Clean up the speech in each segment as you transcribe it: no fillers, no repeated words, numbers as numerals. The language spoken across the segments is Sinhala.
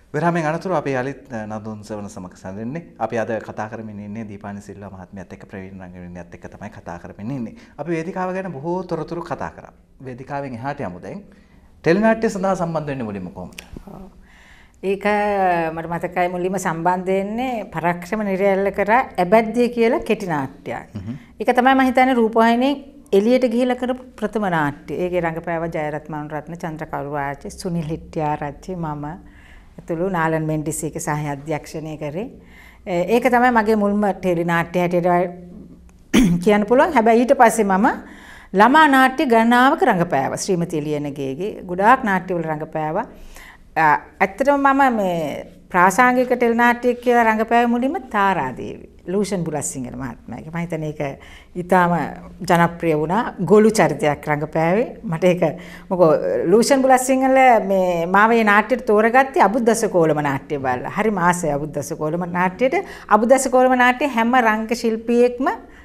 විරාමයෙන් අනතුරු අපි යාලිත් නදුන් සවන සමග සැඳෙන්නේ. අපි අද කතා කරමින් ඉන්නේ දීපානි සිල්වා මහත්මියත් එක්ක ප්‍රවීණ රංගනීයත් එක්ක තමයි කතා කරමින් ඉන්නේ. අපි වේදිකාව ගැන බොහෝ තොරතුරු කතා කරා. වේදිකාවෙන් එහාට යමු දැන්. ටෙලිනාට්‍ය සඳහා සම්බන්ධ වෙන්නේ මුලින්ම කොහොමද? ඒක මට මතකයි මුලින්ම සම්බන්ධ වෙන්නේ පරාක්‍රම නිරයල්ල කරා ඇබැද්දිය කියලා කෙටි නාට්‍යයක්. ඒක තමයි මම හිතන්නේ රූපවාහිනියෙන් එළියට ගිහිලා කරපු ප්‍රථම නාට්‍ය. ඒකේ රංගපෑව ජයරත් මනුරත්න, චන්ද්‍රකරුආච්චි, සුනිල් හෙට්ටිආරච්චි, මම ඇතුළු නාලන් මෙන්ඩිස් එක සහය අධ්‍යක්ෂණය කරේ. ඒක තමයි මගේ මුල්ම ටෙලි නාට්‍ය හැටියට කියන්න පුළුවන්. හැබැයි ඊට පස්සේ මම ළමා නාට්‍ය ගණනාවක රංගපෑවා. ශ්‍රීමති ලියනගේගේ ගොඩාක් නාට්‍යවල රංගපෑවා. ඇත්තටම මම මේ ප්‍රාසංගික ටෙලි නාට්‍ය කියලා රංගපෑවේ මුලින්ම තාරාදේවි. ලූෂන් බුලත්සිංහල මහත්මයාගේ. මම හිතන්නේ ඒක ඊටාම ජනප්‍රිය වුණා. ගොළු චරිතයක් රංගපෑවේ. මට ඒක මොකෝ ලූෂන් බුලත්සිංහල මේ මාවේ නාට්‍යයට තෝරගත්තේ අබුද්දසකෝලම නාට්‍ය බලලා. හරි මාසෙ අබුද්දසකෝලම නාට්‍යයට අබුද්දසකෝලම නාට්‍ය හැම රංග ශිල්පියෙක්ම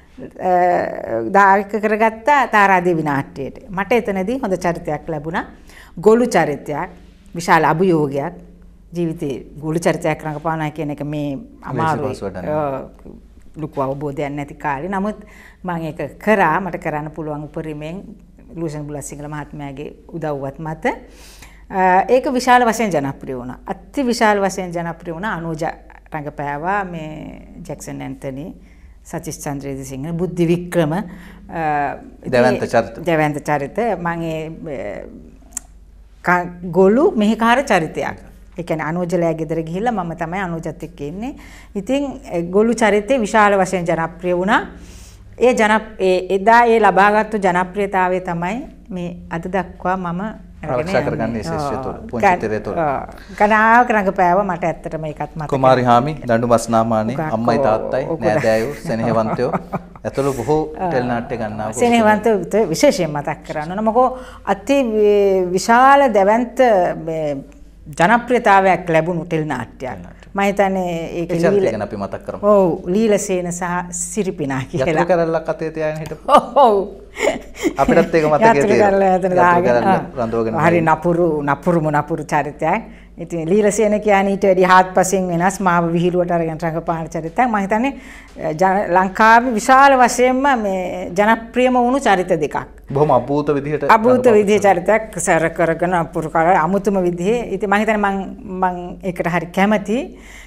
දායක කරගත්ත තාරාදේවි නාට්‍යයට. මට එතනදී හොඳ චරිතයක් ලැබුණා. ගොළු චරිතයක්, විශාල අභියෝගයක්. ජීවිතේ ගොළු චරිතයක් රංගපානවා කියන එක මේ අමාරුයි. ලොකු අවබෝධයක් නැති කාලේ. නමුත් මම ඒක කරා. මට කරන්න පුළුවන් උපරිමයෙන් ලූෂන් බුලත්සිංහල මහත්මයාගේ උදව්වත් මත. ඒක විශාල වශයෙන් ජනප්‍රිය වුණා. අති විශාල වශයෙන් ජනප්‍රිය වුණා. අනුජ රංගපෑවා මේ ජැක්සන් ඇන්තනි, සචිස් චන්ද්‍රේසිංහ, බුද්ධි වික්‍රම දෙවන්ත චරිත මම ගොළු මෙහෙකාර චරිතයක්. ඒ කියන්නේ අනුජලයා ගෙදර ගිහිල්ලා මම තමයි අනුජත් එක්ක ඉන්නේ. ඉතින් ගොළු චරිතේ විශාල වශයෙන් ජනප්‍රිය වුණා. එදා ඒ ලබාගත්තු ජනප්‍රියතාවය තමයි මේ අද දක්වා මම ආරක්ෂා කරගන්නේ ශිෂ්‍ය තුල පොන්චි තෙරේ තුල. ගණාවක රංගපෑව මට ඇත්තටම ඒකත් මතකයි. කුමාරි හාමි, දඬුමස් නාමානේ, අම්මයි තාත්තයි, නෑදෑයෝ, සෙනෙහවන්තයෝ ඇතුළු බොහෝ ටෙලි නාට්‍ය ගන්නවා. සෙනෙහවන්තයෝ විශේෂයෙන් මතක් කරන්න ඕන. මොකෝ අති විශාල දැවැන්ත ජනප්‍රියතාවයක් ලැබුණු ටෙලි naට්‍යයක්. මම හිතන්නේ ඒක ගැන අපි මතක් කරමු. ඔව් ලීලසේන සහ සිරිපිනා කියලා. යතුරු කරල්ලක් අතේ තියාගෙන හිටපු. ඔව්. අපිටත් ඒක මතකයේ තියෙනවා. හරි නපුරු චරිතයක්. ඉතින් ලීලසේන කියන්නේ ඊට වැඩි හාත්පසින් වෙනස් මාව විහිළුවට අරගෙන රංගපාන චරිතයක්. මම හිතන්නේ ලංකාවේ විශාල වශයෙන්ම මේ ජනප්‍රියම වුණු චරිත දෙකක්. බොහොම අභූත විදිහේ චරිතයක් සැර කරගෙන අපුරු කරලා අමුතුම විදිහේ. ඉතින් මම හිතන්නේ මං ඒකට හරි කැමතියි.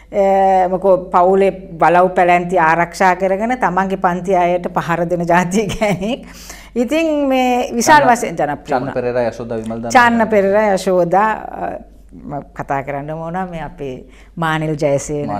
මොකෝ පවුලේ බලව් පැලැන්ති ආරක්ෂා කරගෙන තමන්ගේ පන්ති අයට පහර දෙන જાතිය කෙනෙක්. ඉතින් මේ විශාල වශයෙන් ජනප්‍රිය වුණා. චන්න පෙරේරා යශෝදා විමල් දාන. චන්න පෙරේරා යශෝදා කතා කරන්න ඕන මේ අපේ මානිල් ජයසේන.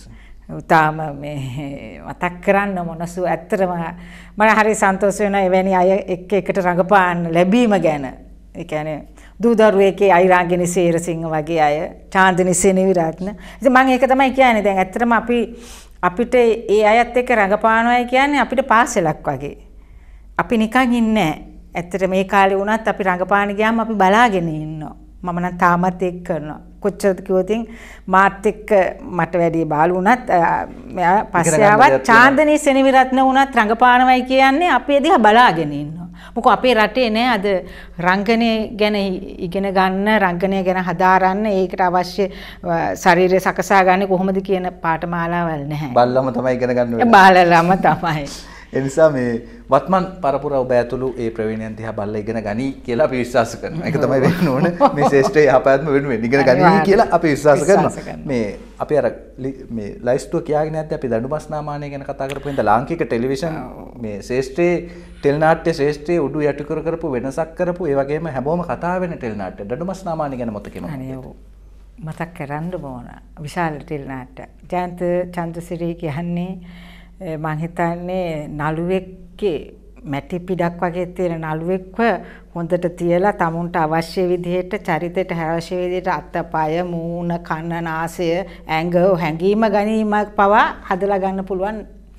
තාම මේ මතක් කරන්න මොනසු ඇත්තටම මම හරි සන්තෝෂ වෙනවා එවැනි අය එක්ක එකට රඟපාන්න ලැබීම ගැන. ඒ කියන්නේ දූදරුවේකේ අයිරාගිනි සේරසිංහ වගේ අය, චාන්දිනි සෙනවිරත්න. ඉතින් මම ඒක තමයි කියන්නේ. දැන් ඇත්තටම අපිට ඒ අයත් එක්ක රඟපානවායි කියන්නේ අපිට පාසලක් වගේ. අපි නිකන් ඉන්නේ නැහැ. ඇත්තට මේ කාලේ වුණත් අපි රඟපාන ගියාම අපි බලාගෙන ඉන්නවා. මම නම් තාමත් ඒක කරනවා. කොච්චරද කිව්වොත් මාත් එක්ක මට වැඩි බාලු වුණත් මෙයා පස්සේ ආවත් චාන්දනී සෙනවිරත්න වුණත් රංගපානවයි කියන්නේ අපි එදිහා බලාගෙන ඉන්නවා. මොකද අපේ රටේ නෑ අද රංගනය ගැන ඉගෙන ගන්න, රංගනය ගැන හදාරන්න, ඒකට අවශ්‍ය ශරීරය සකසා ගන්න කොහොමද කියන පාඨමාලාවල් නැහැ. බල්ලම තමයි ඉගෙන ගන්න ඕනේ. බාලලම තමයි. ඒ නිසා මේ වත්මන් පරපුර ඔබ ඇතුළු ඒ ප්‍රවීණයන් දිහා බලලා ඉගෙන ගනි කියලා අපි විශ්වාස කරනවා. ඒක තමයි වෙන්න ඕන. මේ ශ්‍රේෂ්ඨ යහපැවැත්ම වෙනුවෙන් ඉගෙන ගනි කියලා අපි විශ්වාස කරනවා. මේ අපි අර මේ ලයිස්තුව කියාගෙන යද්දී අපි දඬුමස් නාමානය ගැන කතා කරපු ඉඳලා ලාංකික ටෙලිවිෂන් මේ ශ්‍රේෂ්ඨේ ටෙලි නාට්‍ය ශ්‍රේෂ්ඨේ උඩු යටි කරපු වෙනසක් කරපු ඒ වගේම හැමෝම කතා වෙන ටෙලි නාට්‍ය දඬුමස් නාමානය ගැන මතක කියනවා. අනේ මතක් කරන්න ඕන. විශාල ටෙලි නාට්‍ය. ජයන්ත චන්ද්‍රසිරි කියන්නේ මම හිතන්නේ නළුවෙක්ගේ මැටි පිටක් වගේ තියෙන නළුවෙක්ව හොඳට තියලා tamunට අවශ්‍ය විදිහට චරිතයට අවශ්‍ය විදිහට අතපය මූණ කන නාසය ඇඟ හැංගීම ගැනීමක් පවා හදලා ගන්න පුළුවන්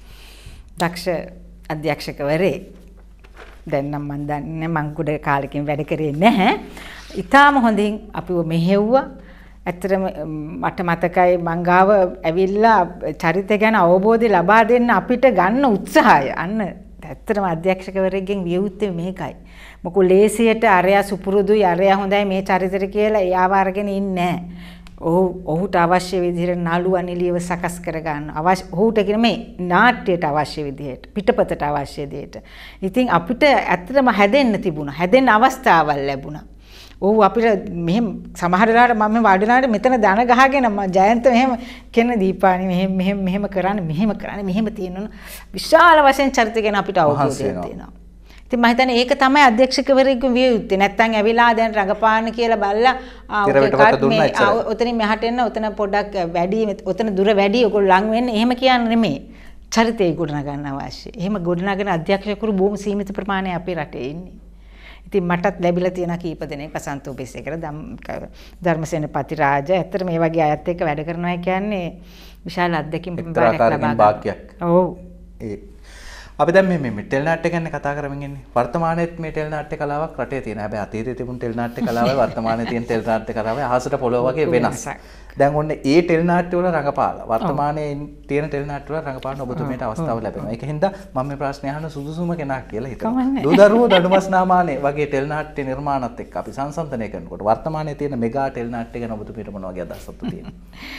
දක්ෂ අධ්‍යක්ෂකවරේ. දැන් නම් මම දන්නේ මං කුඩ කාලෙකින් වැඩ කරේ නැහැ. ඊටාම හොඳින් අපිව මෙහෙව්වා. ඇත්තටම මට මතකයි මං ගාව ඇවිල්ලා චරිත ගැන අවබෝධය ලබා දෙන්න අපිට ගන්න උත්සාහය. අන්න ඇත්තටම අධ්‍යක්ෂකවරයෙක්ගෙන් විය යුත්තේ මේකයි. මොකද ලේසියට අරයා සුපුරුදුයි අරයා හොඳයි මේ චරිතෙට කියලා එයාව අරගෙන ඉන්නේ නැහැ. ඔහුට අවශ්‍ය විදිහට නළු අනිලියව සකස් කර ගන්න. ඔහුට කියන මේ නාට්‍යයට අවශ්‍ය විදිහට, පිටපතට අවශ්‍ය දෙයට. ඉතින් අපිට ඇත්තටම හැදෙන්න තිබුණා. හැදෙන්න අවස්ථාවල් ලැබුණා. අපිට මෙහෙම සමහර වෙලාවට මම වාඩිලාට මෙතන දන ගහගෙන ජයන්ත මෙහෙම කියන දීපානි මෙහෙම කරන්නේ මෙහෙම තියෙනවා. විශාල වශයෙන් චරිත ගැන අපිට අවබෝධයක් තියෙනවා. ඉතින් මම හිතන්නේ ඒක තමයි අධ්‍යක්ෂකවරයෙකු විය යුත්තේ. නැත්තම් ඇවිලා දැන් රඟපාන්න කියලා බලලා ඔතනින් මෙහාට එන්න, ඔතන පොඩක් වැඩි, ඔතන දුර වැඩි, ඔයගොල්ලෝ ලඟ වෙන්න එහෙම කියන්නේ නෙමෙයි. චරිතය ගොඩනගන්න අවශ්‍යයි. එහෙම ගොඩනගන අධ්‍යක්ෂකවරු බොහොම සීමිත ප්‍රමාණයක් අපේ රටේ ඉන්නේ. ඉතින් මටත් ලැබිලා තියෙන කීප දෙනෙක් වසන්ත ඔබේසේකර ධර්මසේන පතිරාජ ඇත්තට මේ වගේ අයත් එක්ක වැඩ කරනවා කියන්නේ විශාල අත්දැකීම් භාග්යක්. ඔව්. අපි දැන් මේ ටෙල් නාට්‍ය ගැන කතා කරමින් ඉන්නේ. වර්තමානයේත් මේ ටෙල් නාට්‍ය කලාවක් රටේ තියෙන. හැබැයි අතීතයේ තිබුණු ටෙල් නාට්‍ය කලාවයි වර්තමානයේ තියෙන ටෙල් නාට්‍ය කලාවයි අහසට පොළොව වගේ වෙනස්. දැන් ඔන්න ඒ ටෙල් නාට්‍ය වල රඟපාලා වර්තමානයේ තියෙන ටෙල් නාට්‍ය වල රඟපාන්න ඔබතුමීට අවස්ථාව ලැබෙනවා. ඒකින්ද මම මේ ප්‍රශ්නේ අහන සුදුසුම කෙනා කියලා හිතනවා. දූදරුවෝ දඩුමස්නාමානේ වගේ ටෙල් නාට්‍ය නිර්මාණත් එක්ක අපි සංසන්දනය කරනකොට වර්තමානයේ තියෙන මෙගා ටෙල් නාට්‍ය ගැන ඔබතුමීට මොන වගේ අදහසක්ද තියෙන්නේ?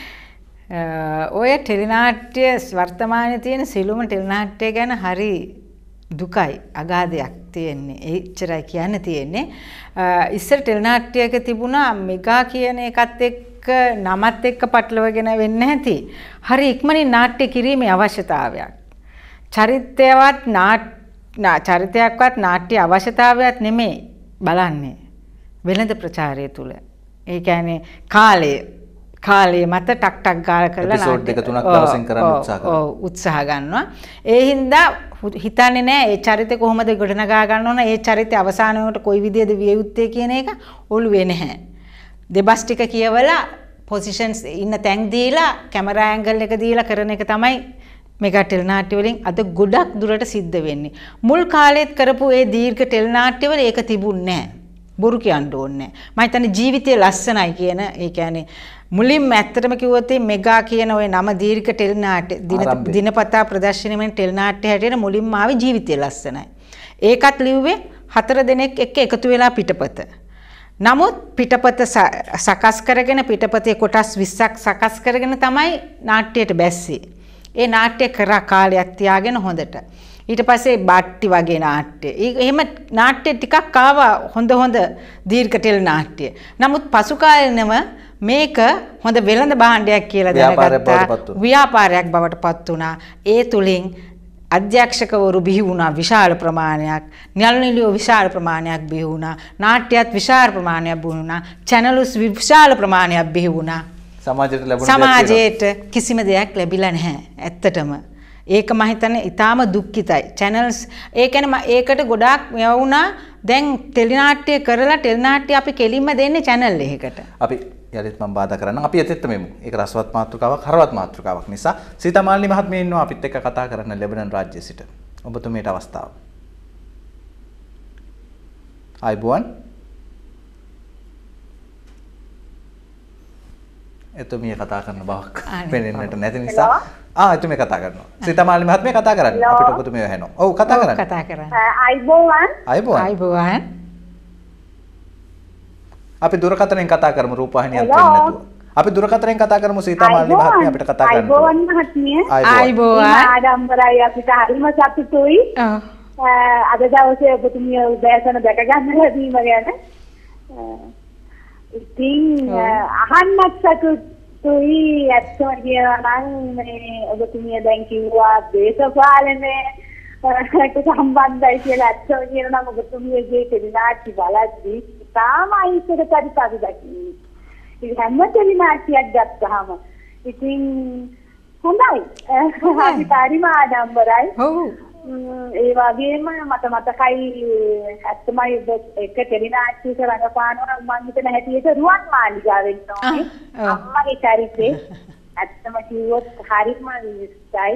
ඔය ටෙල් නාට්‍ය වර්තමානයේ තියෙන සිළුම ටෙල් නාට්‍ය ගැන හරි දුකයි අගාධයක් තියෙන්නේ. එච්චරයි කියන්න තියෙන්නේ. ඉස්සර ටෙල් නාට්‍යයක තිබුණා මෙගා කියන එකත් එක්ක නමත් එක්ක පටලවගෙන වෙන්නේ නැති. හරි ඉක්මනින් නාට්‍ය කිරීමේ අවශ්‍යතාවයක්. චරිතයක්වත් නාට්‍ය අවශ්‍යතාවයක් නෙමෙයි බලන්නේ. වෙළඳ ප්‍රචාරය තුල. ඒ කියන්නේ කාලේ මත ටක් ගාලා කරලා එපිසෝඩ් දෙක තුනක් දවසින් කරන්න උත්සාහ කරනවා. උත්සාහ ගන්නවා. ඒ හින්දා හිතන්නේ නැහැ ඒ චරිතය කොහොමද ගොඩනගා ගන්න ඕන, ඒ චරිතය අවසාන වෙනකොට කොයි විදිහද විය යුත්තේ කියන එක ඔළුවේ නැහැ. දෙබස් ටික කියවලා පොසිෂන්ස් ඉන්න තැන් දීලා කැමරා ඇන්ගල් එක දීලා කරන එක තමයි මෙගා ටෙල් නාට්‍ය වලින් අද ගොඩක් දුරට සිද්ධ වෙන්නේ. මුල් කාලෙත් කරපු ඒ දීර්ඝ ටෙල් නාට්‍ය වල ඒක තිබුණේ නැහැ. බොරු කියන්න ඕනේ නැහැ. මම හිතන්නේ ජීවිතය ලස්සනයි කියන ඒ කියන්නේ මුලින්ම ඇත්තටම කිව්වොත් මෙගා කියන ওই නම දීර්ඝ ටෙල් නාට්‍ය දිනපතා ප්‍රදර්ශනයෙන් ටෙල් නාට්‍ය හැටියට මුලින්ම ආවේ ජීවිතය ලස්සනයි. ඒකත් ලිව්වේ 4 දෙනෙක් එක්ක එකතු වෙලා පිටපත. නමුත් පිටපත සකස් කරගෙන පිටපතේ කොටස් 20ක් සකස් කරගෙන තමයි නාට්‍යයට බැස්සේ. ඒ නාට්‍ය කරා කාලයක් තියාගෙන හොඳට. ඊට පස්සේ බට්ටි වගේ නාට්‍ය. එහෙම නාට්‍ය ටිකක් ආවා හොඳ දීර්ඝ ටෙල් නාට්‍ය. නමුත් පසු කාලෙනම මේක හොඳ වෙළඳ භාණ්ඩයක් කියලා දැනගත්තා. ව්‍යාපාරයක් බවට පත් වුණා. ඒ තුලින් අධ්‍යක්ෂකවරු බිහි වුණා විශාල ප්‍රමාණයක්. නියල්නිලියෝ විශාල ප්‍රමාණයක් බිහි වුණා. නාට්‍යයත් විශාල ප්‍රමාණයක් බිහි වුණා. චැනල්ස් විශාල ප්‍රමාණයක් බිහි වුණා. සමාජයට කිසිම දෙයක් ලැබිලා නැහැ ඇත්තටම. ඒක මම හිතන්නේ ඊටාම දුක්ඛිතයි. channels ඒ කියන්නේ ඒකට ගොඩාක් යවුණා. දැන් ටෙලි නාට්‍ය කරලා ටෙලි නාට්‍ය අපි කෙලින්ම දෙන්නේ channel එකකට. අපි යලිත් මම බාධා කරන්න. අපි එතෙත් මෙමු. ඒක රසවත් මාතෘකාවක්, හරවත් මාතෘකාවක් නිසා සීතා මාලිනී මහත්මිය ඉන්නවා අපිත් එක්ක කතා කරන්න ලෙබනන් රාජ්‍යයේ සිට. ඔබතුමීට අවස්ථාව. ආයිබෝන්. එතුමිය කතා කරන බවක් පෙනෙන්නට නැති නිසා එතුමිය කතා කරනවා. සීතා මාලිනී මහත්මිය කතා කරන්නේ. අපිට ඔබතුමිය ඇහෙනවා. ඔව් කතා කරන්න. කතා කරන්න. ආයිබෝන්. අපි දුරකථනයෙන් කතා කරමු රූපවාහිනියක් වෙන්නේ නැතුව. අපි දුරකථනයෙන් කතා කරමු සීතා මාලිනී මහත්මිය අපිට කතා කරන්න. ආයිබෝන් මහත්මිය. ආයිබෝන්. ආඩම්බරයි අපිට හරිම සතුටුයි. අද දවසේ ඔබතුමිය උදෑසන දැක ගන්න ලැබීම ගැන. ඉතින් අහන්නත් සතුටුයි ඇත්තම කියනවා නම් මේ ඔබතුමිය දැන් කිව්වා දේශපාලනයේ සම්බන්ධයි කියලා ඇත්තම කියනවා නම් ඔබතුමියගේ ටෙලිනාට්‍ය බලද්දී තාමයි ඉස්සර පරිපාලි දකින්නේ. ඉතින් හැම ටෙලිනාට්‍යයක් ගත්තාම ඉතින් හොඳයි. අපි පරිම ආඩම්බරයි. ඔව්. ඒ වගේම මට මතකයි ඇත්තමයි එක ටෙලිනාට්‍යයක රඟපානවා මම හිතන හැටියට රුවන් මාලිගාවෙන් නෝනේ අම්මගේ චරිතේ ඇත්තම කිව්වොත් හරිම ඉස්සයි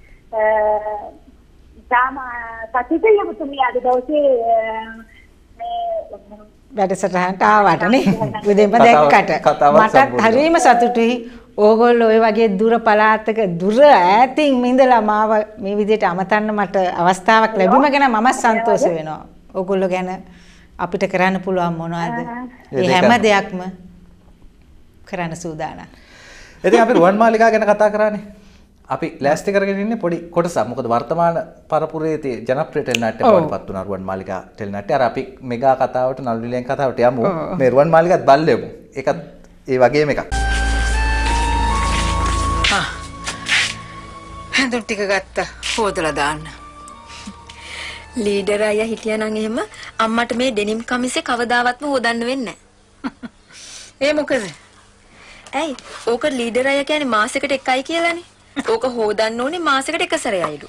තාම සතුටුයි ඔබතුමිය අද දවසේ මේ වැඩසටහනට ආවට නේ උදේම දැක්කට මටත් හරිම සතුටුයි. ඕගොල්ලෝ ඔය වගේ දුර පළාතක දුර ඈතින් ඉඳලා මාව මේ විදිහට අමතන්න මට අවස්ථාවක් ලැබීම ගැන මම සන්තෝෂ වෙනවා. ඕගොල්ලෝ ගැන අපිට කරන්න පුළුවන් මොනවද? මේ හැම දෙයක්ම කරන්න සූදානම්. ඉතින් අපි රුවන්මාලිගා ගැන කතා කරානේ. අපි ලෑස්ති කරගෙන ඉන්නේ පොඩි කොටසක්. මොකද වර්තමාන පරපුරේ තියෙන ජනප්‍රිය ටෙලිනාට්‍ය බවටපත් වුණා රුවන්මාලිගා ටෙලිනාට්‍ය. අර අපි මෙගා කතාවට නළුනිලියන් කතාවට යමු. මේ රුවන්මාලිගාත් බලලෙමු. ඒකත් ඒ වගේම එකක්. හැඳුම් ටික ගත්තා. හොදලා දාන්න. ලීඩර් අයියා හිටියානම් එහෙම අම්මට මේ ඩෙනිම් කමිසේ කවදාවත්ම හොදන්න වෙන්නේ නැහැ. ඒ මොකද? ඇයි? ඕක ලීඩර් අයියා කියන්නේ මාසෙකට එකයි කියලානේ. ඕක හොදන්න ඕනේ මාසෙකට එක සැරයයිලු.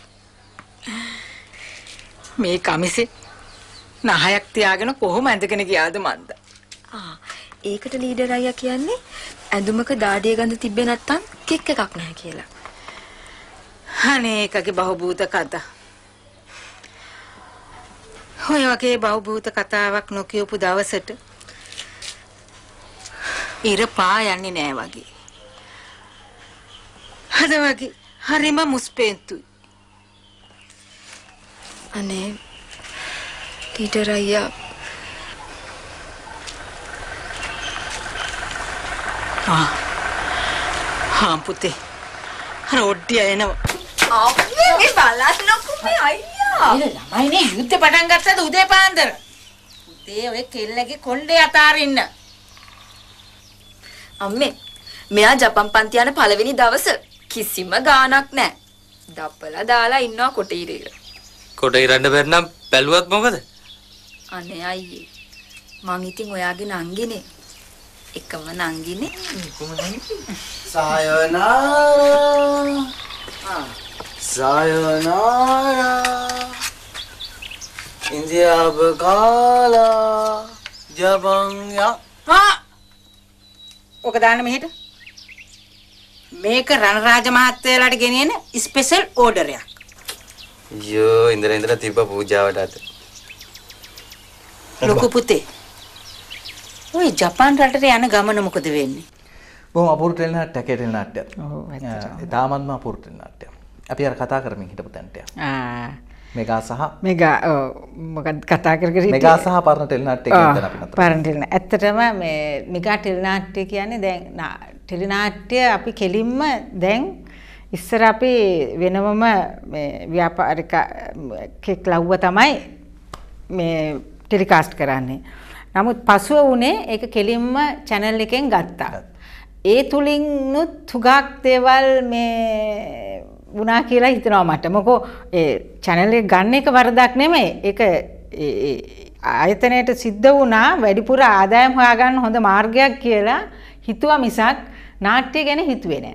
මේ කමිසේ නහයක් තියාගෙන කොහොම ඇඳගෙන ගියාද මන්ද? ඒකට ලීඩර් අයියා කියන්නේ ඇඳුමක දාඩිය ගඳ තිබ්බේ නැත්තම් කික් එකක් නැහැ කියලා. අනේ ඒකගේ බහූබූත කතා. ඔය වගේ බහූබූත කතාවක් නොකියපු දවසට ඉර පා යන්නේ නෑ වගේ. අද වගේ හරිම මුස්පේන්තුයි. අනේ ලීඩර් අයියා පුතේ රොඩ්ඩිය එනවා. මේ බලන්නකෝ මේ අයියා. ළමයිනේ යුද්ධ පටන් ගත්තද උදේ පාන්දර. උදේ ඔය කෙල්ලගේ කොණ්ඩේ අතාරින්න. අම්මේ මෙයා ජපන් පන්ති යන පළවෙනි දවස කිසිම ගාණක් නැහැ. දප්පලා දාලා ඉන්නවා කොටීරේ. කොටීරන්න බැරි නම් බැලුවත් මොකද? අනේ අයියේ. මං ඉතින් ඔයාගේ නංගිනේ. එකම නංගිනේ. sayonara sayonara India bakala jabanya ඔක දාන්න මෙහෙට. මේක රණරාජ මහත්තයාලට ගෙනියන ස්පෙෂල් ඕඩර් එකක්. අයියෝ ඉඳලා තිබ්බ පූජාවට අත. ලොකු පුතේ. ඔය ජපාන් රටට යන ගමන මොකද වෙන්නේ? බොහොම අපූර්ව ටෙලිනාට්‍යයක් ඒ ටෙලිනාට්‍යය. ඔව් ඇත්තටම. ඒ තාමත්ම අපූර්ව ටෙලිනාට්‍යයක්. අපි අර කතා කරමින් හිටපු තැනට යමු. මෙගා සහ මෙගා මොකක්ද කතා කරගෙන මෙගා සහ පරණ ටෙලිනාට්‍ය කියන තැන අපි නතර. පරණ ටෙලිනාට්‍ය. ඇත්තටම මේ මෙගා ටෙලිනාට්‍ය කියන්නේ දැන් ටෙලිනාට්‍ය අපි කෙලින්ම දැන් ඉස්සර අපි වෙනමම මේ ව්‍යාපාරික කෙක් ලව්ව තමයි මේ ටෙලිකාස්ට් කරන්නේ. නමුත් පසුව වුණේ ඒක කෙලින්ම channel එකෙන් ගත්තා. ඒ තුලින්නුත් හුඟක් දේවල් මේ වුණා කියලා හිතනවා මට. මොකෝ ඒ channel එක ගන්න එක වරදක් නෙමෙයි. ඒක ආයතනයට සිද්ධ වුණා වැඩිපුර ආදායම් හොයාගන්න හොඳ මාර්ගයක් කියලා හිතුවා මිසක් නාට්‍ය ගැන හිතුවේ නැහැ.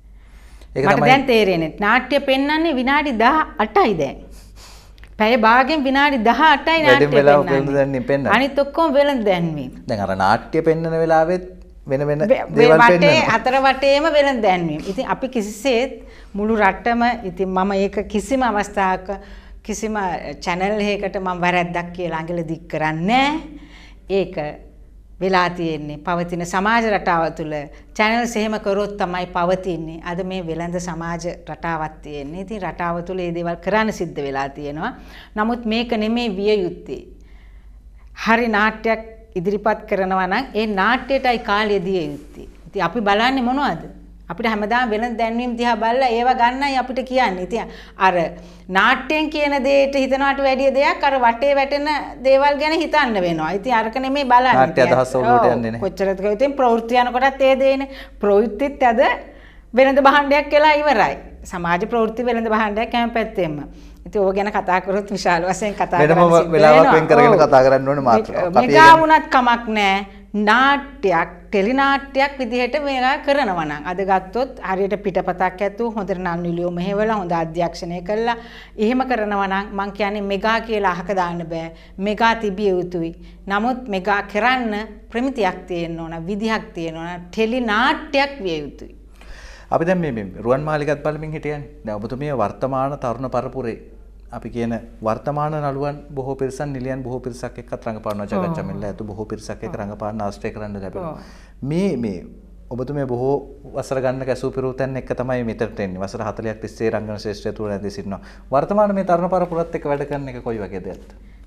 මට දැන් තේරෙන්නේ නාට්‍ය පෙන්වන්නේ විනාඩි 18යි දැන්. පැය භාගෙන් විනාඩි 18යි නාට්‍ය පෙන්වන්නේ. අනිත් ඔක්කොම වෙලඳ දැන්වීම. දැන් අර නාට්‍ය පෙන්වන වෙලාවෙත් වෙන වෙන දේවල් වටේ අතර වටේම වෙලඳ දැන්වීම. ඉතින් අපි කිසිසේත් මුළු රටම ඉතින් මම ඒක කිසිම අවස්ථාවක කිසිම channel එකකට මම වැරද්දක් කියලා අඟල දික් කරන්නේ ඒක වෙලා තියෙන්නේ පවතින සමාජ රටාව තුළ channels එහෙම කරොත් තමයි පවතින්නේ. අද මේ වෙළඳ සමාජ රටාවක් තියෙන්නේ. ඉතින් රටාව තුළ මේ දේවල් කරන්න සිද්ධ වෙලා තියෙනවා. නමුත් මේක නෙමේ විය යුත්තේ. හරි නාට්‍යයක් ඉදිරිපත් කරනවා නම් ඒ නාට්‍යයටයි කාලය දිය යුත්තේ. ඉතින් අපි බලන්නේ මොනවද? අපිට හැමදාම වෙළඳ දැන්වීම් දිහා බලලා ඒව ගන්නයි අපිට කියන්නේ. ඉතින් අර නාට්‍යයෙන් කියන දෙයට හිතනවට වැඩිය දෙයක් අර වටේ වැටෙන දේවල් ගැන හිතන්න වෙනවා. ඉතින් අරක නෙමෙයි බලන්නේ. නාට්‍ය අදහස් වලට යන්නේ නැහැ. කොච්චරද කිව්වොත් ඉතින් ප්‍රවෘත්ති යනකොටත් ඒ දේනේ. ප්‍රවෘත්තිත් අද වෙළඳ භාණ්ඩයක් කියලා ඉවරයි. සමාජ ප්‍රවෘත්ති වෙළඳ භාණ්ඩයක් හැම පැත්තෙම. ඉතින් ඕක ගැන කතා කරොත් විශාල වශයෙන් කතා කරන්න වෙනම වෙලාවක් වෙන් කරගෙන කතා කරන්න ඕනේ මාතෘකාව. මෙගා වුණත් කමක් නැහැ. නාට්‍යයක් ටෙලිනාට්‍යයක් විදිහට මේවා කරනවා නම් අද ගත්තොත් හරියට පිටපතක් ඇතුව හොඳට නළුනිලියෝ මෙහෙवला හොඳ අධ්‍යක්ෂණය කළා එහෙම කරනවා නම් මං කියන්නේ මෙගා කියලා අහක දාන්න බෑ මෙගා තිබිය යුතුයි නමුත් මෙගා කරන්න ප්‍රමිතියක් තියෙන්න ඕන විදිහක් තියෙන්න ඕන ටෙලිනාට්‍යයක් විය යුතුයි අපි දැන් මේ රුවන් මාලිගත් බලමින් හිටියන්නේ දැන් ඔබතුමිය වර්තමාන තරුණ පරපුරේ අපි කියන වර්තමාන නළුවන් බොහෝ පිරිසක් නිලියන් බොහෝ පිරිසක් එක්කත් රංගපානවා ජගත් චමිල්ලා ඇතු බොහෝ පිරිසක් එක්ක රංගපාන ආශ්‍රය කරන්න ලැබෙනවා මේ ඔබතුමිය බොහෝ වසර ගන්න කැසූ පිරුතෙන් එක්ක තමයි මෙතනට එන්නේ වසර 40ක් තිස්සේ රංගන ශ්‍රේෂ්ඨය තුල ඇදී සිටිනවා වර්තමාන මේ තරුණ පරපුරත් එක්ක වැඩ කරන එක කොයි වගේ දෙයක්ද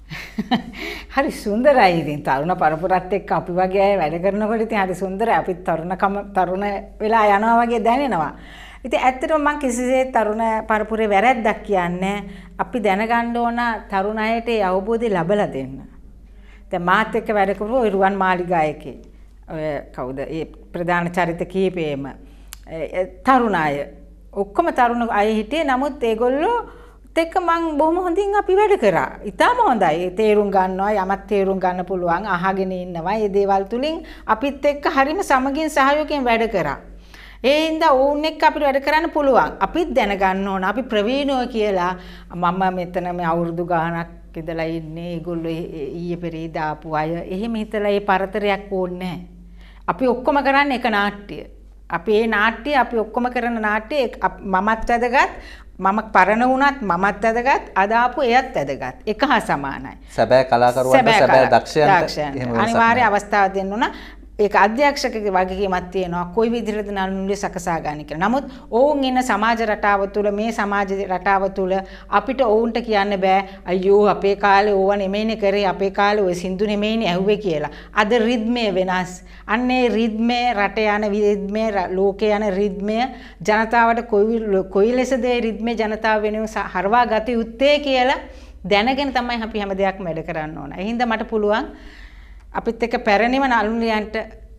හරි සුන්දරයි. ඉතින් තරුණ පරපුරත් එක්ක අපි වගේ අය වැඩ කරනකොට ඉතින් හරි සුන්දරයි. අපි තරුණ වෙලා යනවා වගේ දැනෙනවා. ඉතින් ඇත්තටම මම කිසිසේත් තරුණ පරපුරේ වැරැද්දක් කියන්නේ අපි දැනගන්න ඕන තරුණ අයට ඒ අවබෝධය ලැබලා දෙන්න. දැන් මාත් එක්ක වැඩ කරපු ඔය රුවන් මාලිගායකේ ඔය කවුද? ඒ ප්‍රධාන චරිත කීපෙම තරුණ අය ඔක්කොම තරුණ අය හිටියේ. නමුත් ඒගොල්ලෝ එක්ක මම බොහොම හොඳින් අපි වැඩ කරා. ඉතාලම හොඳයි. තේරුම් ගන්නවා, යමක් තේරුම් ගන්න පුළුවන්, අහගෙන ඉන්නවා. මේ දේවල් තුලින් අපිත් එක්ක හරිම සමගින් සහයෝගයෙන් වැඩ කරා. ඒ හින්දා ඕන් එක්ක අපිට වැඩ කරන්න පුළුවන්. අපිත් දැනගන්න ඕන අපි ප්‍රවීණෝ කියලා. මම මෙතන මේ අවුරුදු ගාණක් ඉඳලා ඉන්නේ. ඒගොල්ලෝ ඊයේ පෙරේද ආපු අය. එහෙම හිතලා මේ පරතරයක් ඕනේ නැහැ. අපි ඔක්කොම කරන්නේ එක නාට්‍ය. අපි මේ නාට්‍ය අපි ඔක්කොම කරන නාට්‍ය මමත් වැදගත්. මම පරණ වුණත් මමත් වැදගත්. අද ආපු එයත් වැදගත්. එක හා සමානයි. සැබෑ කලාකරුවන්ට සැබෑ දක්ෂයන්ට එහෙම අනිවාර්ය අවස්ථාවක් දෙන්න ඕන. ඒක අධ්‍යක්ෂකගේ වගකීමක් තියෙනවා. කොයි විදිහටද නළුනිලිය සකසා ගන්න කියලා. නමුත් ඔවුන් ඉන්න සමාජ රටාව තුළ මේ සමාජ රටාව තුළ අපිට ඔවුන්ට කියන්න බෑ අයියෝ අපේ කාලේ ඕවා නෙමෙයිනේ කරේ, අපේ කාලේ ඔය සින්දු නෙමෙයිනේ ඇහුවේ කියලා. අද රිද්මය වෙනස්. අන්නේ රිද්මය රට යන රිද්මය ලෝකේ යන රිද්මය ජනතාවට කොයි ලෙසද ඒ රිද්මය ජනතාව වෙනුවෙන් හරවා ගත යුත්තේ කියලා දැනගෙන තමයි අපි හැම දෙයක්ම වැඩ කරන්න ඕන. ඒ හින්දා මට පුළුවන් අපිත් එක්ක පැරණිම නළුනියන්ට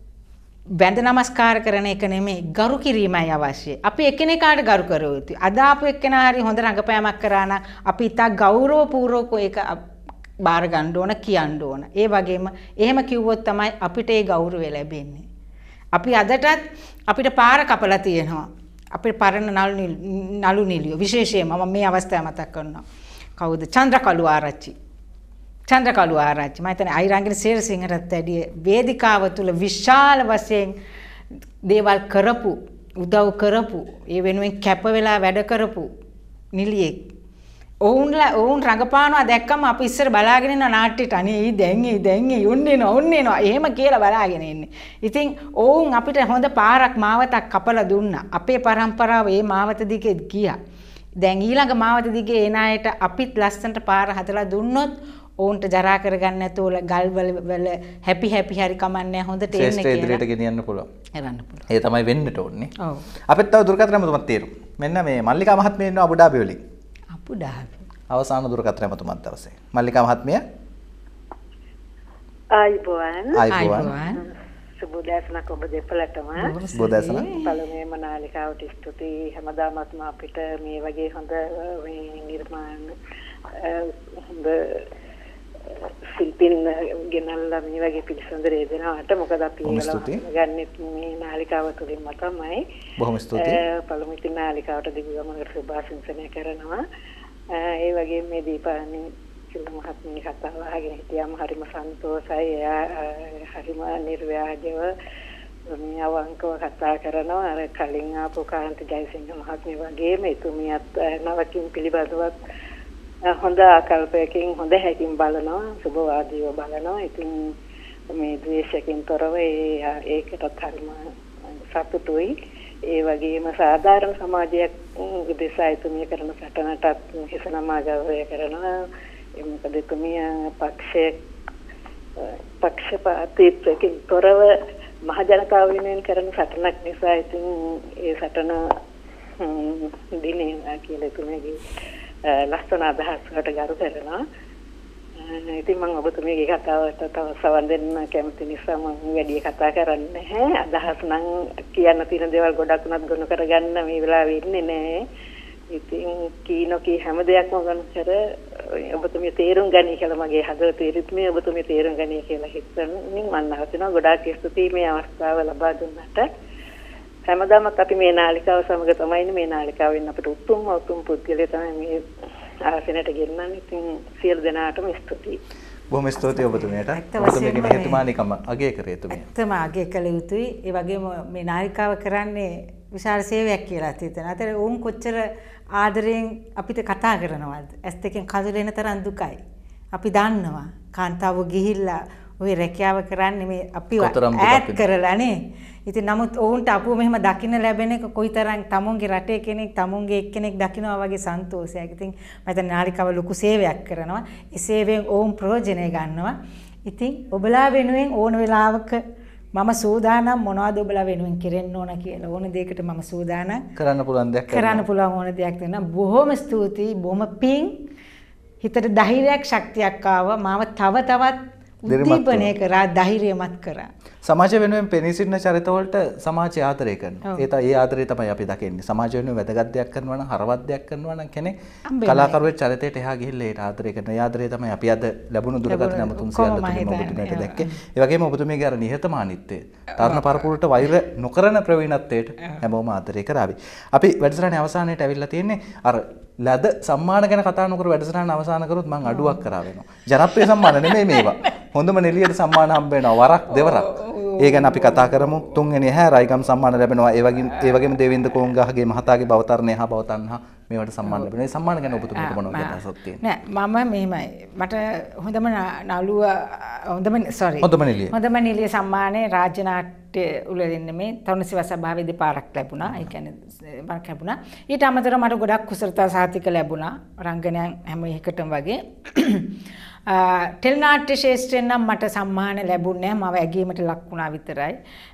වැඳ නමස්කාර කරන එක නෙමෙයි ගරු කිරීමයි අවශ්‍ය. අපි එකිනෙකාට ගරු කර යුතුයි. අද ආපු එක්කෙනා හරි හොඳ රංගපෑමක් කරා නම් අපි ඉතා ගෞරවපූර්වකව ඒක බාර ගන්න ඕන, කියන්න ඕන. ඒ වගේම එහෙම කිව්වොත් තමයි අපිට ඒ ගෞරවය ලැබෙන්නේ. අපි අදටත් අපිට පාර කපලා තියෙනවා. අපේ පරණ නළුනිලියෝ විශේෂයෙන්ම මම මේ අවස්ථාව මතක් කරනවා. කවුද? චන්ද්‍රකලු ආරච්චි. චන්ද්‍රකලු ආරච්චි මම හිතන්නේ අයිරංගින සේරසිංහටත් වැඩිය වේදිකාව තුල විශාල වශයෙන් දේවල් කරපු, උදව් කරපු, ඒ වෙනුවෙන් කැප වෙලා වැඩ කරපු නිලියෙක්. ඔවුන් රඟපානවා දැක්කම අපි ඉස්සර බලාගෙන ඉන්න නාට්‍යෙට අනේ දැන් එනවා එහෙම කියලා බලාගෙන ඉන්නේ. ඉතින් ඔවුන් අපිට හොඳ පාරක් මාවතක් කපලා දුන්නා. අපේ පරම්පරාව මේ මාවත දිගේ ගියා. දැන් ඊළඟ මාවත දිගේ එන අයට අපිත් ලස්සනට පාර හදලා දුන්නොත් ඔවුන්ට ජරා කරගන්න නැතුව ගල් වල හැපි හරි කමන්නේ හොඳට එන්න කියලා. ඉදිරියට ගෙනියන්න පුළුවන්. එරන්න පුළුවන්. ඒ තමයි වෙන්නට ඕනේ. ඔව්. අපිත් තව දුරකථන මතුමත් තේරු. මෙන්න මේ මල්ලිකා මහත්මිය ඉන්නවා අබුඩාබි වලින්. අබුඩාබි. අවසාන දුරකථන මතුමත් දවසේ. මල්ලිකා මහත්මිය. ආයිබෝවන්. සුබෝදෑසනක් ඔබ දෙපළටම. සුබෝදෑසන. පළමුවෙන්ම නාලිකාවට ස්තුතියි. හැමදාමත්ම අපිට මේ වගේ හොඳ මේ නිර්මාණ හොඳ ශිල්පීන් ගෙනල්ලා මේ වගේ පිළිසඳර දෙනවාට මොකද අපි ගන්නෙත් මේ නාලිකාව තුළින්ම තමයි. බොහොම ස්තුතියි. පළමුවෙන් නාලිකාවට දිගුගමනකට සුභාශිංසනය කරනවා. ඒ වගේ මේ දීපානි සිල්ල මහත්මිය කතාව අහගෙන හිටියාම හරිම සන්තෝෂයි. එයා හරිම නිර්ව්‍යාජව මේ අවංකව කතා කරනවා. අර කලින් ආපු කාන්ත ජයසිංහ මහත්මිය වගේම එතුමියත් නවකින් පිළිබඳවත් හොඳ ආකල්පයකින් හොඳ හැකින් බලනවා, සුබවාදීව බලනවා. ඉතින් මේ ද්වේෂයෙන් තොරව ඒකටත් හරිම සතුටුයි. ඒ වගේම සාධාරණ සමාජයක් උදෙසා එතුමිය කරන සටනටත් හිස නමා ගෞරවය කරනවා. මොකද එතුමිය පක්ෂපාතීත්වයෙන් තොරව මහ ජනතාව වෙනුවෙන් කරන සටනක් නිසා ඉතින් ඒ සටන දිනේ කියලා එතුමියගේ ලස්සන අදහස් වලට ගරු කරනවා. ඉතින් මම ඔබතුමියගේ කතාවට තව සවන් දෙන්න කැමති නිසා මම වැඩි කතා කරන්නේ නැහැ. අදහස් නම් කියන්න තියෙන දේවල් ගොඩක් උනත් ගොනු කරගන්න මේ වෙලාවේ ඉන්නේ නැහැ. ඉතින් කී හැම දෙයක්ම ගොනු කර ඔබතුමිය තේරුම් ගනී කියලා මගේ හදවතේ රිද්මේ ඔබතුමිය තේරුම් ගනී කියලා හිතමින් මම නවතිනවා. ගොඩාක් ස්තුතියි මේ අවස්ථාව ලබා දුන්නට. හැමදාමත් අපි මේ නාලිකාව සමග තමයි මේ නාලිකාවෙන් අපිට උතුම් පුද්ගලයා තමයි මේ ආසනයට ගෙන්නන්නේ. ඉතින් සියලු දෙනාටම ස්තුතියි. බොහොම ස්තුතියි ඔබතුමියට. ඔබතුමියගේ නිහතමානීකම අගය කරේ එතුමිය. ඇත්තම අගය කළ යුතුයි. ඒ වගේම මේ නාලිකාව කරන්නේ විශාල සේවයක් කියලා හිතෙනවා. අතට උන් කොච්චර ආදරයෙන් අපිට කතා කරනවද? ඇස් දෙකෙන් කඳුළු එන තරම් දුකයි. අපි දන්නවා. කාන්තාව ගිහිල්ලා ඔය රැකියාව කරන්නේ මේ අපිව ඈඩ් කරලානේ. ඉතින් නමුත් ඔවුන්ට අපුව මෙහෙම දකින්න ලැබෙන එක කොයිතරම් තමුන්ගේ රටේ කෙනෙක් තමුන්ගේ එක්කෙනෙක් දකින්නවා වගේ සන්තෝෂයක්. ඉතින් මම හිතන්නේ නාලිකාව ලොකු සේවයක් කරනවා. ඒ සේවයෙන් ඔවුන් ප්‍රයෝජනය ගන්නවා. ඉතින් ඔබලා වෙනුවෙන් ඕන වෙලාවක මම සූදානම් මොනවද ඔබලා වෙනුවෙන් කෙරෙන්න ඕන කියලා ඕන දෙයකට මම සූදානම් කරන්න පුළුවන් දෙයක් කරන්න පුළුවන් ඕන දෙයක් වෙනවා. බොහොම ස්තුතියි. බොහොම පිං. හිතට ධෛර්යයක් ශක්තියක් ආවා. මාව තව තවත් උද්දීපනය කරා ධෛර්යමත් කරා. සමාජ වෙනුවෙන් පෙනී සිටින චරිත වලට සමාජය ආදරය කරනවා. ඒ ආදරය තමයි අපි දකින්නේ. සමාජ වෙනුවෙන් වැදගත් දෙයක් කරනවා නම් හරවත් දෙයක් කරනවා නම් කෙනෙක් කලාකරුවෙක් චරිතයට එහා ගිහිල්ලා ඒක ආදරය කරනවා. ඒ ආදරය තමයි අපි අද ලැබුණු දුරකථන නමුතුන් සියල්ල තුලින්ම ඔබතුමියට දැක්කේ. ඒ වගේම ඔබතුමියගේ අර නිහතමානීත්වය, තරුණ පරපුරට වෛර නොකරන ප්‍රවීණත්වයට හැමෝම ආදරය කරાવી. අපි වැඩසටහනේ අවසානයේට ඇවිල්ලා තියෙන්නේ අර ලද සම්මාන ගැන කතා නොකර වැඩසටහන අවසන් කරොත් මම අඩුවක් කරා වෙනවා. ජනප්‍රිය සම්මාන නෙමෙයි මේවා. හොඳම නෙලියට සම්මාන හම්බ වෙනවා වරක් දෙවරක්. ඒ ගැන අපි කතා කරමු. තුන්වෙනි හැ රයිගම් සම්මාන ලැබෙනවා. ඒ වගේම දේවින්ද කෝංගහගේ මහතාගේ බවතරණය හා බවතන්හා මේවට සම්මාන ලැබෙනවා. මේ සම්මාන ගැන ඔබතුමීට මොනවද අදහසක් තියෙන්නේ? නෑ මම මෙහෙමයි. මට හොඳම නළුව හොඳම නිලිය සම්මානයේ රාජ්‍ය නාට්‍ය උළෙලින් මේ තරුණ සේවා සභාවේ දෙපාරක් ලැබුණා. ඒ කියන්නේ මම ලැබුණා. ඊට අමතරව මට ගොඩක් කුසලතා සාහිතික ලැබුණා. රංගනයන් හැම එකටම වගේ. ටෙලි නාට්‍ය ශාස්ත්‍රයෙන් නම් මට සම්මාන ලැබුණේ නැහැ. මම ඇගීමට ලක් වුණා විතරයි.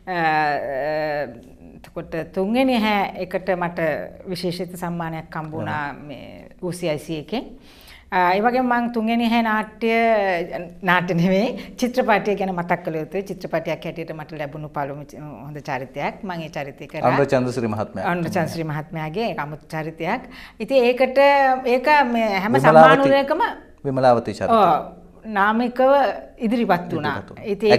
එතකොට තුන්වෙනි එකට මට විශේෂිත සම්මානයක් හම්බුණා මේ UCIC එකෙන්. ඒ වගේම මම තුන්වෙනි නාට්‍ය නෙවෙයි චිත්‍රපටය ගැන මතක් කළ යුතුයි. චිත්‍රපටයක් හැටියට මට ලැබුණු පළමු හොඳ චරිතයක්. මම ඒ චරිතය කරා. අනුර චන්ද්‍රශ්‍රී මහත්මයා. අනුර චන්ද්‍රශ්‍රී මහත්මයාගේ අමුතු චරිතයක්. ඉතින් ඒක මේ හැම සම්මානවලකම විමලාවතී චරිතය. නාමිකව ඉදිරිපත් වුණා. ඉතින්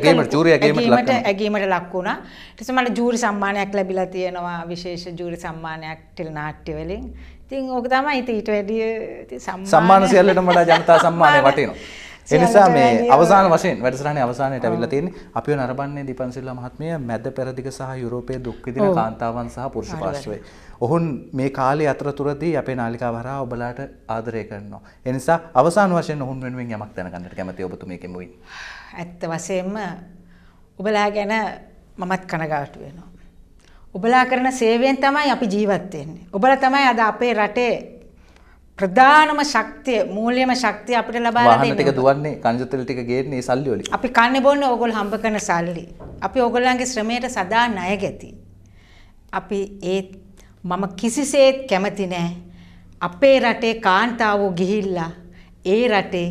ඇගීමට ලක් වුණා. ඊට පස්සේ මට ජූරි සම්මානයක් ලැබිලා තියෙනවා. විශේෂ ජූරි සම්මානයක් ටෙලි නාට්‍ය වලින්. ඉතින් ඕක තමයි ඊට වැඩිය සම්මාන සියල්ලටම වඩා ජනතා සම්මානය වටිනවා. ඒ නිසා මේ අවසාන වශයෙන් වැඩසටහනේ අවසානයේට අවිල්ලා තියෙන්නේ අපිව නරඹන්නේ දීපන් සිල්වා මහත්මිය මැද පෙරදිග සහ යුරෝපයේ දුක් විඳින කාන්තාවන් සහ පුරුෂ පාර්ශ්වය. ඔවුන් මේ කාලේ අතරතුරදී අපේ නාලිකාව හරහා ඔබලාට ආදරය කරනවා. ඒ නිසා අවසාන වශයෙන් ඔවුන් වෙනුවෙන් යමක් දැනගන්නට කැමතියි ඔබතුමියකින් මුවින්. ඇත්ත වශයෙන්ම ඔබලා ගැන මමත් කනගාටු වෙනවා. ඔබලා කරන සේවයෙන් තමයි අපි ජීවත් වෙන්නේ. ඔබලා තමයි අද අපේ රටේ ප්‍රධානම ශක්තිය මූල්‍යම ශක්තිය අපිට ලබා දෙන්නේ. වාහන ටික දුවන්නේ කංජු තෙල් ටික ගේන්නේ සල්ලි වලින්. අපි කන්නේ බොන්නේ ඕගොල්ලෝ හම්බ කරන සල්ලි. අපි ඕගොල්ලන්ගේ ශ්‍රමයට සදා ණය ගැති. අපි මම කිසිසේත් කැමති නෑ අපේ රටේ කාන්තාවෝ ගිහිල්ලා ඒ රටේ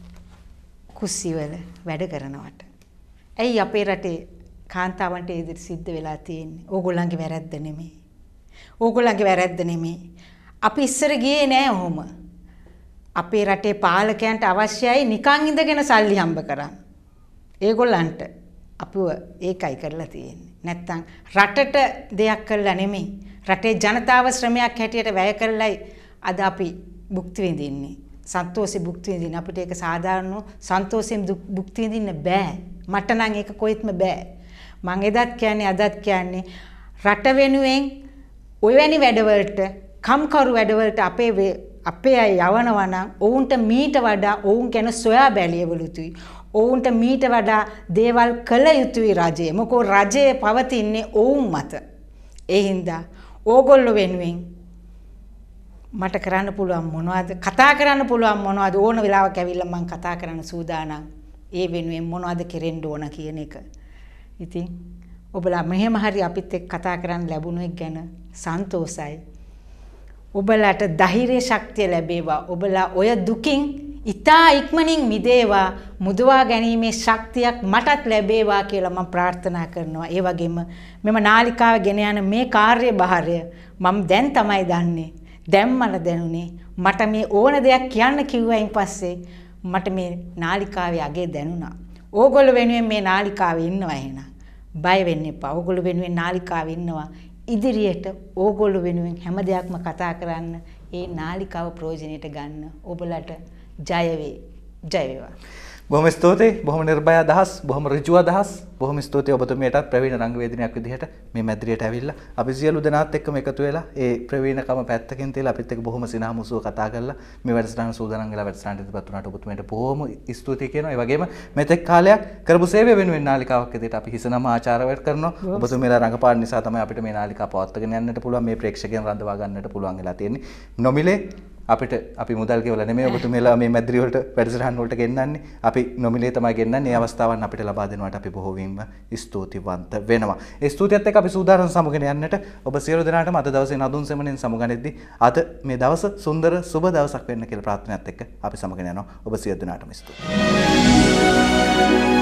කුස්සිවල වැඩ කරනවට. ඇයි අපේ රටේ කාන්තාවන්ට ඉදිරි සිද්ධ වෙලා තියෙන්නේ? ඕගොල්ලන්ගේ වැරැද්ද නෙමෙයි. ඕගොල්ලන්ගේ වැරැද්ද නෙමෙයි. අපි ඉස්සර ගියේ නෑ ඔහොම. අපේ රටේ පාලකයන්ට අවශ්‍යයි නිකන් ඉඳගෙන සල්ලි හම්බ කරන්න. ඒගොල්ලන්ට අපිව ඒකයි කරලා තියෙන්නේ. නැත්තම් රටට දෙයක් කරලා නෙමෙයි. රටේ ජනතාව ශ්‍රමයක් හැටියට වැය කරලයි අද අපි භුක්ති විඳින්නේ. සන්තෝෂේ භුක්ති විඳින්න අපිට ඒක සාධාරණ සන්තෝෂයෙන් භුක්ති විඳින්න බෑ. මට නම් ඒක කොහෙත්ම බෑ. මං එදත් කියන්නේ අදත් කියන්නේ රට වෙනුවෙන් ඔය වැනි වැඩවලට කම්කරු වැඩවලට අපේ අය යවනවා නම් ඔවුන්ට මීට වඩා ඔවුන් ගැන සොයා බැලියවලුතුයි. ඔවුන්ට මීට වඩා දේවල් කළ යුතුයි රජය. මොකෝ රජය පවතින්නේ ඔවුන් මත. ඒ හින්දා ඕගොල්ලෝ වෙනුවෙන් මට කරන්න පුළුවන් මොනවද? කතා කරන්න පුළුවන් මොනවද? ඕන වෙලාවක ඇවිල්ලා මං කතා කරන්න සූදානම්. ඒ වෙනුවෙන් මොනවද කෙරෙන්න ඕන කියන එක. ඉතින් ඔබලා මෙහෙම හරි අපිත් එක්ක කතා කරන්න ලැබුණ එක ගැන සන්තෝසයි. ඔබලාට ධෛර්ය ශක්තිය ලැබේවා. ඔබලා ඔය දුකින් ඉතා ඉක්මනින් මිදේවා. මුදවා ගැනීමේ ශක්තියක් මටත් ලැබේවා කියලා මම ප්‍රාර්ථනා කරනවා. ඒ වගේම මෙම නාලිකාව ගෙන යන මේ කාර්යභාරය මම දැන් තමයි දන්නේ. දැම්මල දැනුනේ. මට මේ ඕන දෙයක් කියන්න කිව්වයින් පස්සේ මට මේ නාලිකාවේ අගේ දැනුණා. ඕගොල්ලෝ වෙනුවෙන් මේ නාලිකාවේ ඉන්නවා එහෙනම්. බය වෙන්න එපා. ඕගොල්ලෝ වෙනුවෙන් නාලිකාවේ ඉන්නවා. ඉදිරියට ඕගොල්ලෝ වෙනුවෙන් හැම දෙයක්ම කතා කරන්න ඒ නාලිකාව ප්‍රයෝජනෙට ගන්න ඔබලට ජය වේ. ජය වේවා. බොහොම ස්තුතියි. බොහොම නිර්භය අදහස්, බොහොම ඍජු අදහස්. බොහොම ස්තුතියි ඔබතුමියටත් ප්‍රවීණ රංගවේදිනියක් විදිහට මේ මැදිරියට ඇවිල්ලා අපි සියලු දෙනාත් එක්කම එකතු වෙලා ඒ ප්‍රවීණකම පැත්තකින් තියලා අපිත් එක්ක බොහොම සිනහමුසුව කතා කරලා මේ වැඩසටහන සූදානම් වෙලා වැඩසටහනට ඉදපත් වුණාට ඔබතුමියට බොහොම ස්තුතියි කියනවා. ඒ වගේම මෙතෙක් කාලයක් කරපු සේවය වෙනුවෙන් නාලිකාවක් විදිහට අපි හිසනම ආචාර්යවරු කරනවා. ඔබතුමියලා රංගපාන නිසා තමයි අපිට මේ නාලිකාව පවත්වාගෙන යන්නට පුළුවන්, මේ ප්‍රේක්ෂකයන් රඳවා ගන්නට පුළුවන් වෙලා තියෙන්නේ. නොමිලේ අපිට අපි මුදල් ගෙවලා නෙමෙයි ඔබතුමියලා මේ මැදිරි වලට වැඩසටහන් වලට ගෙන්නන්නේ. අපි නොමිලේ තමයි ගෙන්නන්නේ. ඒ අවස්ථාවන් අපිට ලබා දෙනවට අපි බොහෝවින්ම ස්තුතිවන්ත වෙනවා. ඒ ස්තුතියත් එක්ක අපි සූදානම් සමුගෙන යන්නට ඔබ සියලු දෙනාටම අද දවසේ නදුන් සෙමණෙන් සමුගනිද්දී අද මේ දවස සුන්දර සුබ දවසක් වෙන්න කියලා ප්‍රාර්ථනාවත් එක්ක අපි සමුගෙන යනවා. ඔබ සියලු දෙනාටම ස්තුතියි.